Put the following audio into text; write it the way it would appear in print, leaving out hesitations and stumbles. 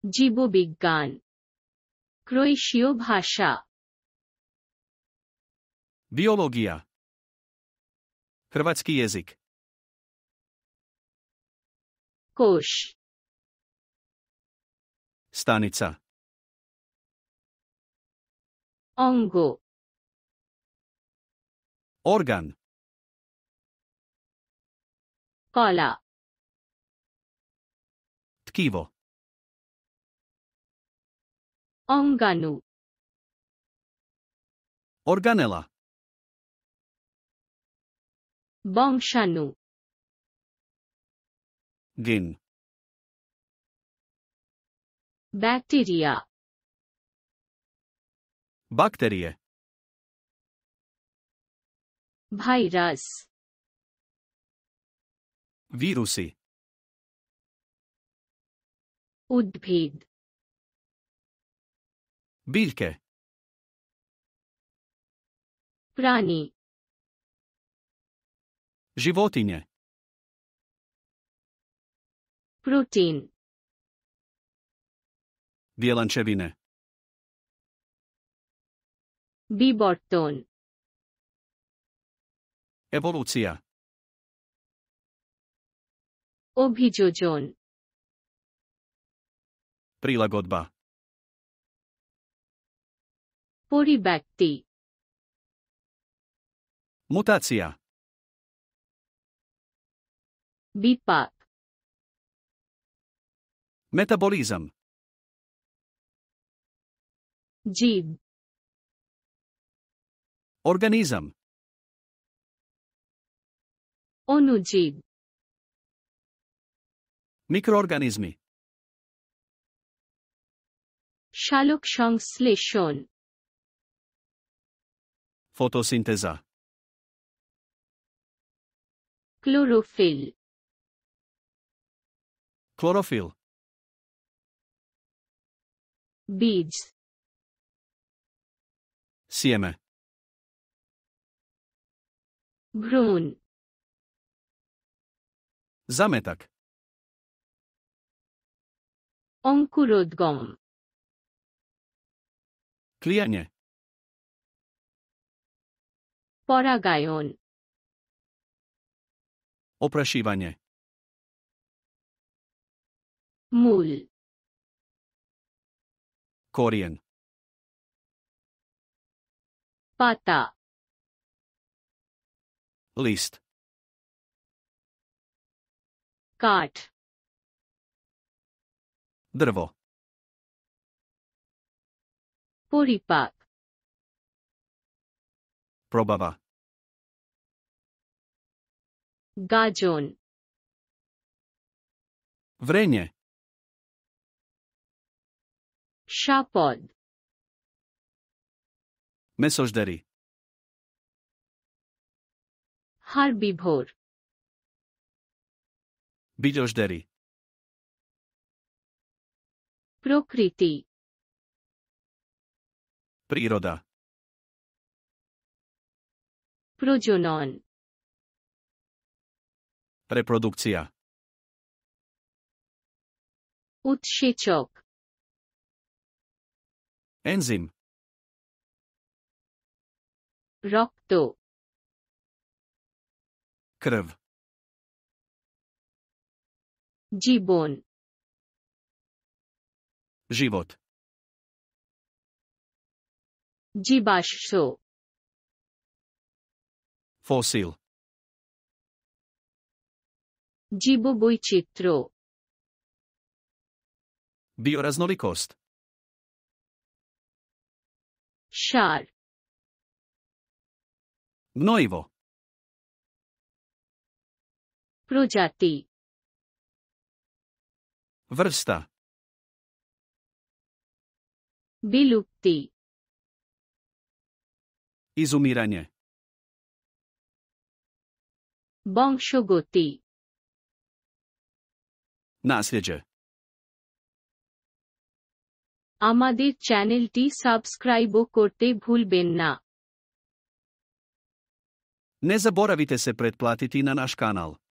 জীববিজ্ঞান, ক্রোয়েশীয় ভাষা, Biologija. Hrvatski jezik. কোষ, Stanica. অঙ্গ, Organ. কলা, Tkivo. অঙ্গাণু, Organela. বংশাণু, Gen. Bacteria, Bakterije. Virus, Virusi. উদ্ভিদ, Biljke. প্রাণী, Životinje. Protein, Bjelančevine. বিবর্তন, Evolucija. অভিযোজন, Prilagodba. পরিব্যক্তি, Mutacija. বিপাক, Metabolizam. জীব, Organizam. অণুজীব, Mikroorganizmi. সালোক সংশ্লেষণ, Fotosinteza. Chlorophyll, Klorofil. বীজ, Sjeme. ভ্রূণ, Zametak. অঙ্কুরোদ্গম, Klijanje. পরাগায়ন, Oprašivanje. মূল, Korijen. পাতা, List. কাঠ, Drvo. পরিপাক, Probava. গাজন, Vrenje. শাপদ, Mesožderi. হার্বিভোর, Biljožderi. প্রকৃতি, Priroda. প্রজনন, Reprodukcija. উৎসেচক, Enzim. রক্ত, Krv. জীবন, Život. জীবাশ্ম, Fosil. জীববৈচিত্র্য, Bioraznolikost. সার, Gnojivo. প্রজাতি, Vrsta. বিলুপ্তি, Izumiranje. বংশগতি, Nasljeđe. আমাদের চ্যানেলটি সাবস্ক্রাইবও করতে ভুলবেন না। Ne zaboravite se pretplatiti na naš kanal.